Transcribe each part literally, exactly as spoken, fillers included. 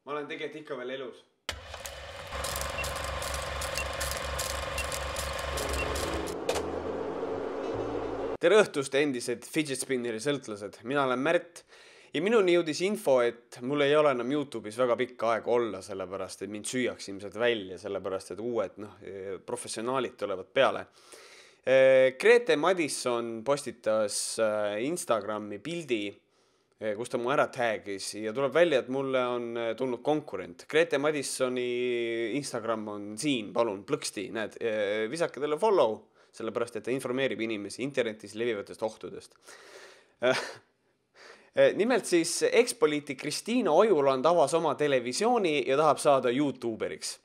Ma olen tegelikult ikka veel elus. Tere õhtust endised Fidget Spinneri sõltlased. Mina olen Märt ja minuni jõudis info, et mul ei ole enam YouTube'is väga pikka aega olla, sellepärast, et mind süüaks ilmselt välja, sellepärast, et uued noh, professionaalid tulevad peale. Grete Madison postitas Instagrami pildi, kus ta mu ära tagis ja tuleb välja, et mulle on tulnud konkurent. Grete Madisoni Instagram on siin, palun, plõksti, näed, visake talle follow, sellepärast, et ta informeerib inimesi internetis levivatest ohtudest. Nimelt siis ekspoliitik Kristiina Ojuland avas oma televisiooni ja tahab saada YouTuberiks.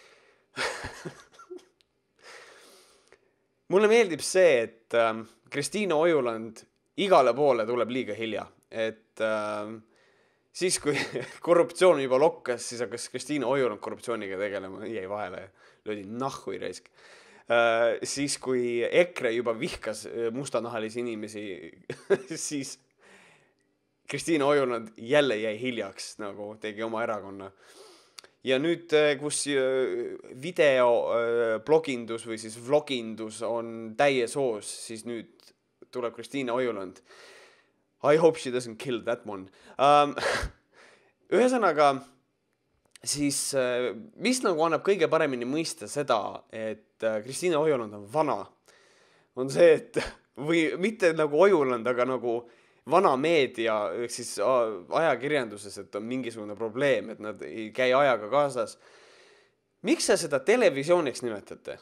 Mulle meeldib see, et Kristiina Ojuland igale poole tuleb liiga hilja. Et äh, siis, kui korruptsioon juba lokkas, siis hakkas Kristiina Ojuland korruptsiooniga tegelema, jäi vahele ja löödi nahhui reisk. Äh, siis, kui EKRE juba vihkas mustanahalisi inimesi, siis Kristiina Ojuland jälle jäi hiljaks, nagu tegi oma erakonna. Ja nüüd, kus video blogindus või siis vlogindus on täies hoos, siis nüüd tuleb Kristiina Ojuland. I hope she doesn't kill that one. Um, ühesõnaga, siis mis nagu annab kõige paremini mõista seda, et Kristiina Ojuland on vana, on see, et või mitte nagu Ojuland, aga nagu vana meedia, siis ajakirjanduses, et on mingisugune probleem, et nad ei käi ajaga kaasas. Miks sa seda televisiooniks nimetate?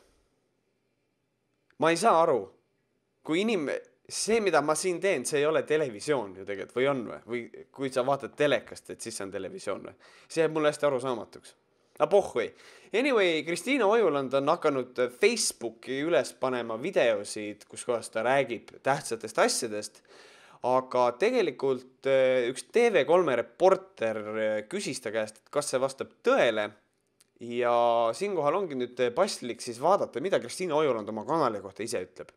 Ma ei saa aru. Kui inim... See, mida ma siin teen, see ei ole televisioon ju tegelikult, või on või? Või kui sa vaatad telekast, et siis see on televisioon või? See jääb mulle hästi arusaamatuks. A pohhui. Anyway, Kristiina Ojuland on hakanud Facebooki üles panema videosid, kus kohas ta räägib tähtsatest asjadest, aga tegelikult üks T V kolme reporter küsis ta käest, et kas see vastab tõele, ja siinkohal ongi nüüd paslik siis vaadata, mida Kristiina Ojuland oma kanali kohta ise ütleb.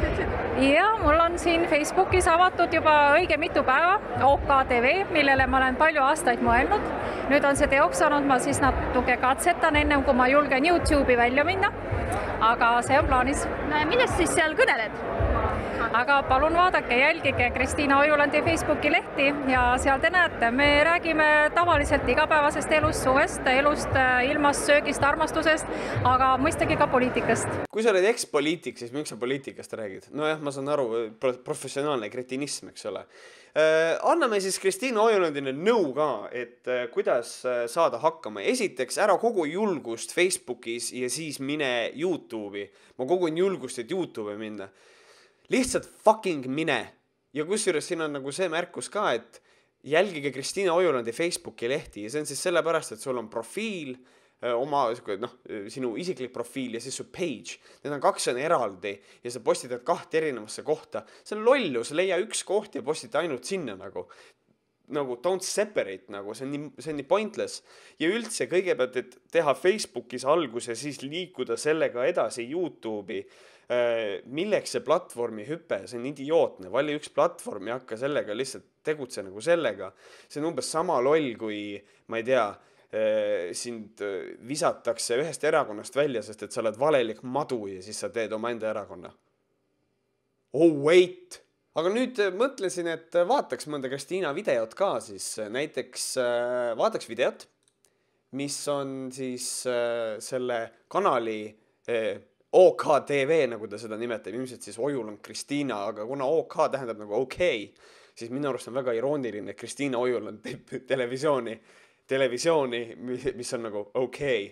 Ja, mul on siin Facebookis avatud juba õige mitu päeva O K T V, millele ma olen palju aastaid mõelnud. Nüüd on see teoks saanud, ma siis natuke katsetan ennem, kui ma julgen YouTube'i välja minna. Aga see on plaanis. Millest siis seal kõneled? Aga palun vaadake, jälgige Kristiina Ojulandi Facebooki lehti ja seal te näete, me räägime tavaliselt igapäevasest elust, suvest, elust, ilmast, söögist, armastusest, aga mõistagi ka poliitikast. Kui sa oled ekspoliitik, siis miks sa poliitikast räägid? No jah, ma saan aru, professionaalne kretinism, eks ole. Anname siis Kristiina Ojulandine nõu ka, et kuidas saada hakkama. Esiteks, ära kogu julgust Facebookis ja siis mine YouTube'i. Ma kogun julgust, et YouTube'i minna. Lihtsalt fucking mine. Ja kusjuures siin on nagu see märkus ka, et jälgige Kristiina Ojulandi Facebooki lehti ja see on siis sellepärast, et sul on profiil, oma no, sinu isiklik profiil ja siis su page. Need on kaks on eraldi ja sa postitad kahte erinevasse kohta. See on lollus, leia üks koht ja postita ainult sinna nagu. Nagu don't separate, nagu see on nii, see on nii pointless. Ja üldse kõigepealt, et teha Facebookis algus ja siis liikuda sellega edasi YouTube'i, milleks see platvormi hüpe, see on idiootne, vali üks platvorm ja hakka sellega lihtsalt tegutse nagu sellega. See on umbes sama loll, kui, ma ei tea, sind visatakse ühest erakonnast välja, sest et sa oled valelik madu ja siis sa teed oma enda erakonna. Oh wait! Aga nüüd mõtlesin, et vaataks mõnda Kristiina videot ka siis, näiteks vaataks videot, mis on siis selle kanali O K T V, nagu ta seda nimetab, ilmselt siis Ojuland Kristiina, aga kuna O K tähendab nagu okei, siis minu arust on väga irooniline, et Kristiina Ojuland teeb televisiooni, televisiooni, mis on nagu okei.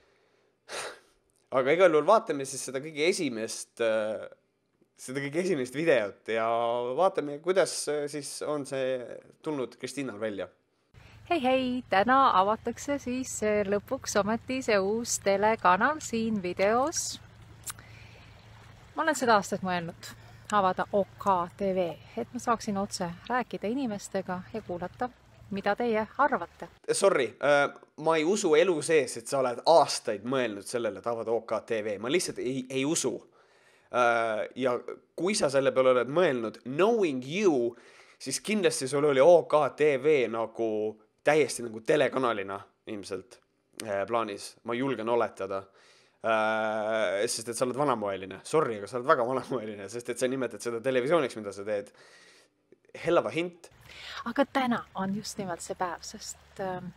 Aga igal juhul vaatame siis seda kõige esimest, seda kõige esimest videot ja vaatame, kuidas siis on see tulnud Kristiinal välja. Hei, hei, täna avatakse siis lõpuks ometi see uus telekanal siin videos. Ma olen seda aastat mõelnud avada O K T V, et ma saaksin otse rääkida inimestega ja kuulata, mida teie arvate. Sorry, ma ei usu elu sees, et sa oled aastaid mõelnud sellele, et avada O K T V. Ma lihtsalt ei, ei usu. Ja kui sa selle peale oled mõelnud, knowing you, siis kindlasti sul oli O K T V nagu täiesti nagu telekanalina ilmselt äh, plaanis, ma julgen oletada. Äh, sest et sa oled vanamoeline, sorry, aga sa oled väga vanamoeline, sest et sa nimetad seda televisiooniks, mida sa teed. Hellava hint. Aga täna on just nimelt see päev, sest,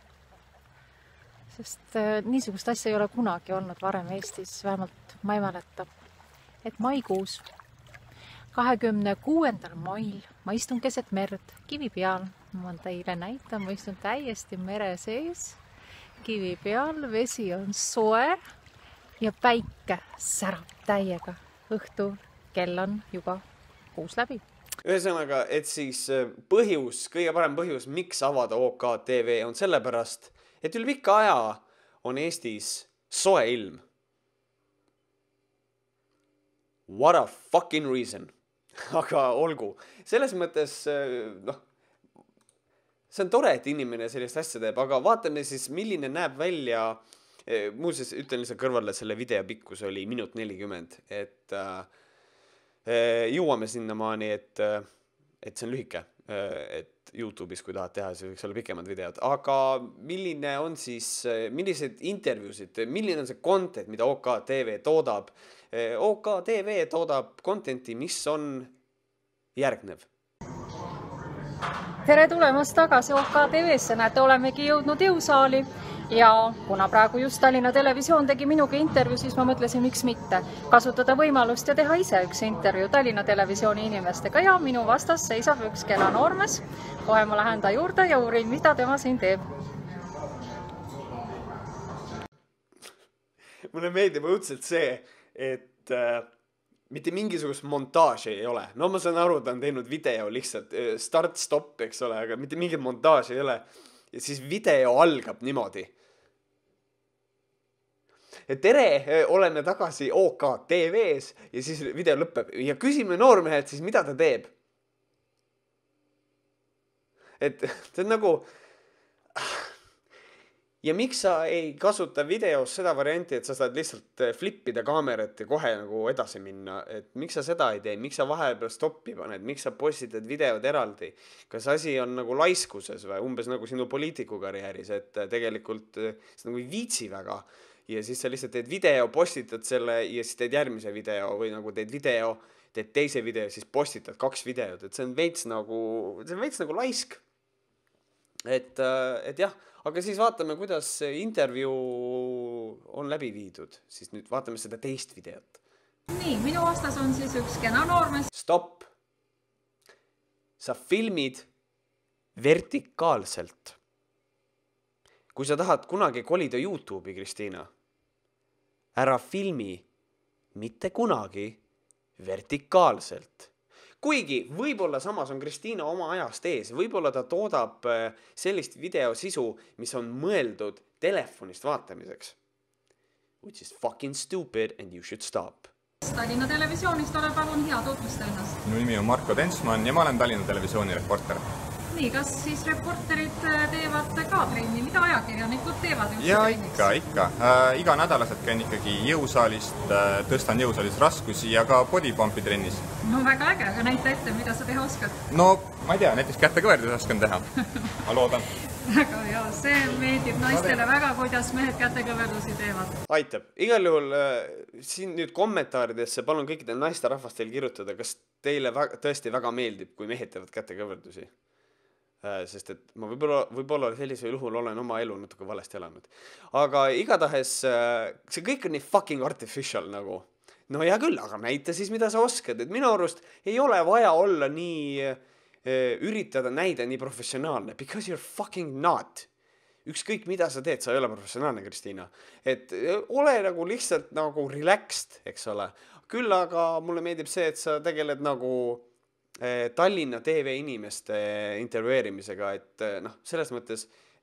sest niisugust asja ei ole kunagi olnud varem Eestis, vähemalt ma ei mäleta, et maikuus, kahekümne kuuendal mail ma istun keset merd, kivi peal, ma teile näitan, ma istun täiesti mere sees, kivi peal, vesi on soe, ja päike särab täiega õhtu, kell on juba kuus läbi. Ühesõnaga, et siis põhjus, kõige parem põhjus, miks avada O K T V on sellepärast, et üle pikka aja on Eestis soe ilm. What a fucking reason. Aga olgu. Selles mõttes, noh, see on tore, et inimene sellist asja teeb, aga vaatame siis, milline näeb välja. Muuseas, ütlen lihtsalt kõrvale, selle video pikkus oli minut nelikümmend, et äh, jõuame sinnamaani, et, et see on lühike, et YouTube'is, kui tahad teha, siis võiks olla pikemad videod, aga milline on siis, millised intervjuusid, milline on see content, mida O K T V toodab? O K T V toodab contenti, mis on järgnev. Tere tulemast tagasi O K T V-sse, näete, olemegi jõudnud jõusaali. Ja kuna praegu just Tallinna Televisioon tegi minuga intervju, siis ma mõtlesin, miks mitte kasutada võimalust ja teha ise üks intervju Tallinna Televisiooni inimestega ja minu vastas seisab üks kena noormes. Kohe ma lähen ta juurde ja uurin, mida tema siin teeb. Mulle meeldib õudselt see, et äh, mitte mingisugust montaaži ei ole. No ma saan aru, ta on teinud video lihtsalt start-stop, eks ole, aga mitte mingit montaaži ei ole. Ja siis video algab niimoodi. Tere, oleme tagasi O K T V-s ja siis video lõpeb ja küsime noormehed siis, mida ta teeb. Et see on nagu... Ja miks sa ei kasuta videos seda varianti, et sa saad lihtsalt flippida kaamerat ja kohe nagu edasi minna, et miks sa seda ei tee, miks sa vahepeal stoppi paned, miks sa postitad videod eraldi, kas asi on nagu laiskuses või umbes nagu sinu poliitikukarjääris, et tegelikult sa nagu ei viitsi väga ja siis sa lihtsalt teed video, postitad selle ja siis teed järgmise video või nagu teed video, teed teise video, siis postitad kaks videod, et see on veits nagu, see on veits nagu laisk. Et, et jah, aga siis vaatame, kuidas intervjuu on läbi viidud. Siis nüüd vaatame seda teist videot. Nii, minu vastas on siis üks kena noormes. Stop. Sa filmid vertikaalselt. Kui sa tahad kunagi kolida YouTube'i, Kristiina, ära filmi mitte kunagi vertikaalselt. Kuigi võib-olla samas on Kristiina oma ajast ees, võib-olla ta toodab sellist videosisu, mis on mõeldud telefonist vaatamiseks. Which is fucking stupid and you should stop. Tallinna Televisioonist ole palun hea tutvusta ennast. Minu nimi on Marko Tensman ja ma olen Tallinna Televisiooni reporter. Nii, kas siis reporterid teevad ka trenni? Mida ajakirjanikud teevad? Ja ikka, ikka. Äh, iga nädalaselt käin ikkagi jõusaalist, äh, tõstan jõusaalis raskusi ja ka bodypumpi trennis. No väga äge, aga näita ette, mida sa teha oskad? No, ma ei tea, näiteks kätekõverdus oskan teha. Ma loodan. Väga hea, see meeldib naistele väga, kuidas mehed kätekõverdusi teevad. Aitab. Igal juhul äh, siin nüüd kommentaaridesse palun kõikidel naiste rahvast teil kirjutada, kas teile väga, tõesti väga meeldib, kui mehed teevad kätekõverdusi. Sest et ma võib-olla, võib-olla sellisel juhul olen oma elu natuke valesti elanud. Aga igatahes see kõik on nii fucking artificial nagu. No hea küll, aga näita siis, mida sa oskad. Et minu arust ei ole vaja olla nii, üritada näida nii professionaalne. Because you're fucking not. Ükskõik mida sa teed, sa ei ole professionaalne, Kristiina. Et ole nagu lihtsalt nagu relaxed, eks ole. Küll aga mulle meeldib see, et sa tegeled nagu Tallinna T V inimeste intervjueerimisega, et noh, selles mõttes,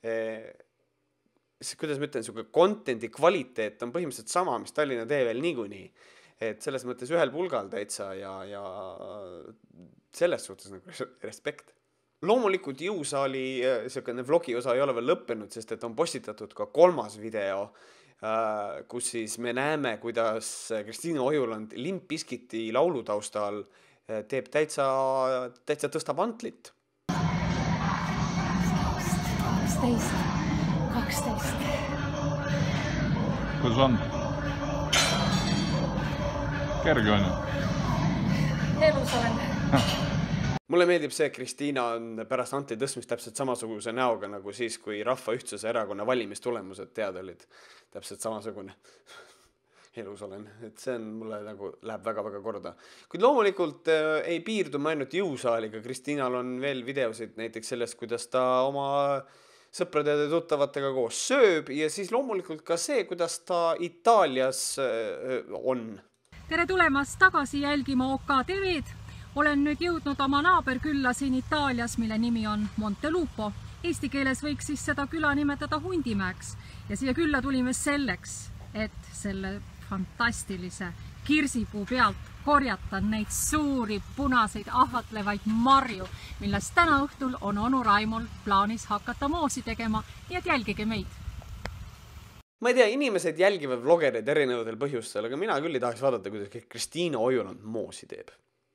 kuidas ma ütlen, suke contenti kvaliteet on põhimõtteliselt sama, mis Tallinna T V-l niikuinii. Et selles mõttes ühel pulgal täitsa ja, ja selles suhtes nagu respekt. Loomulikult jõusaali selline vlogi osa ei ole veel lõppenud, sest et on postitatud ka kolmas video, kus siis me näeme, kuidas Kristiina Ojuland Limp Bizkiti laulutaustal teeb täitsa, täitsa tõstab antlit. kaksteist. Kuidas on? Kerge on ju? Elus olen. Mulle meeldib see, et Kristiina on pärast Anti tõstmist täpselt samasuguse näoga nagu siis, kui Rahva Ühtsuse erakonna valimistulemused teada olid. Täpselt samasugune. Elus olen. Et see on mulle nagu läheb väga-väga korda. Kuid loomulikult äh, ei piirdu ma ainult jõusaaliga. Kristiinal on veel videosid näiteks sellest, kuidas ta oma sõprade ja tuttavatega koos sööb ja siis loomulikult ka see, kuidas ta Itaalias äh, on. Tere tulemast tagasi jälgima O K T V-d. Olen nüüd jõudnud oma naaberkülla siin Itaalias, mille nimi on Montelupo. Eesti keeles võiks siis seda küla nimetada Hundimäeks. Ja siia külla tulime selleks, et selle fantastilise kirsipuu pealt korjata neid suuri punaseid ahvatlevaid marju, millest täna õhtul on onu Raimol plaanis hakata moosi tegema, nii et jälgige meid. Ma ei tea, inimesed jälgivad vlogereid erinevatel põhjustel, aga mina küll ei tahaks vaadata, kuidas Kristiina Ojuland moosi teeb.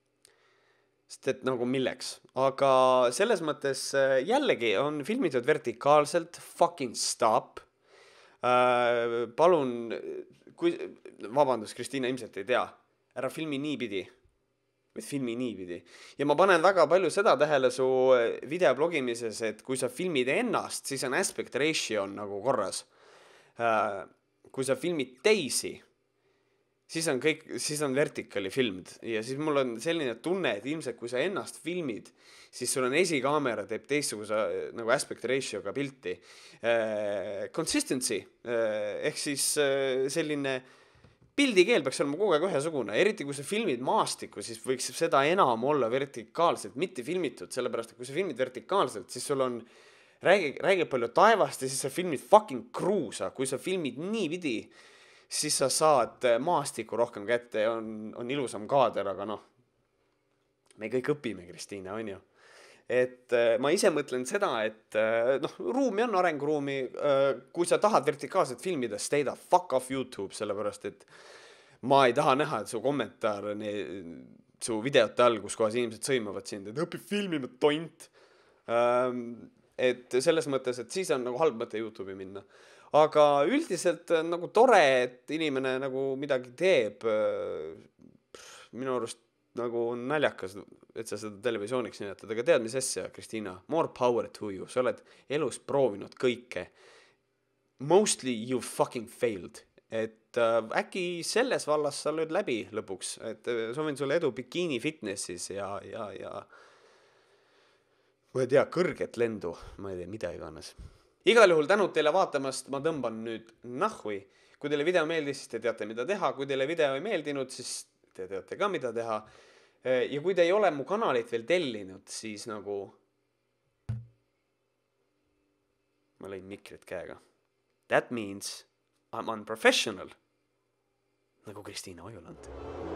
Sest et nagu milleks. Aga selles mõttes jällegi on filmitud vertikaalselt, fucking stop. Äh, palun, kui, vabandust, Kristiina ilmselt ei tea, ära filmi niipidi. Või filmi niipidi. Ja ma panen väga palju seda tähele su videoblogimises, et kui sa filmid ennast, siis on aspect ratio on nagu korras. Äh, kui sa filmid teisi, siis on kõik, siis on vertikali filmid ja siis mul on selline tunne, et ilmselt kui sa ennast filmid, siis sul on esikaamera teeb teistsuguse nagu aspect ratioga pilti. Eh, consistency, eh, ehk siis eh, selline pildikeel peaks olema kogu aeg ühesugune, eriti kui sa filmid maastikku, siis võiks seda enam olla vertikaalselt, mitte filmitud, sellepärast, et kui sa filmid vertikaalselt, siis sul on räägi, räägi palju taevast ja siis sa filmid fucking kruusa, kui sa filmid niipidi, siis sa saad maastiku rohkem kätte ja on, on ilusam kaader, aga noh, me kõik õpime, Kristiina, on ju. Et ma ise mõtlen seda, et noh, ruumi on arenguruumi, kui sa tahad vertikaalselt filmida, stay the fuck off YouTube, sellepärast, et ma ei taha näha, et su kommentaar su videote all, kus kohas inimesed sõimavad sind, et õpi filmima tont. Et selles mõttes, et siis on nagu halb mõte YouTube'i minna. Aga üldiselt on nagu tore, et inimene nagu midagi teeb. Minu arust nagu on naljakas, et sa seda televisiooniks nimetad. Aga tead, mis asja, Kristiina? More power to you. Sa oled elus proovinud kõike. Mostly you fucking failed. Et äh, äkki selles vallas sa lööd läbi lõpuks. Et soovin sulle edu bikini fitnessis ja, ja, ja ma ei tea, kõrget lendu. Ma ei tea, mida iganes. Igal juhul tänud teile vaatamast, ma tõmban nüüd nahhui. Kui teile video meeldis, siis te teate, mida teha. Kui teile video ei meeldinud, siis te teate ka, mida teha. Ja kui te ei ole mu kanalit veel tellinud, siis nagu ma lõin mikrit käega. That means I'm unprofessional. Nagu Kristiina Ojuland.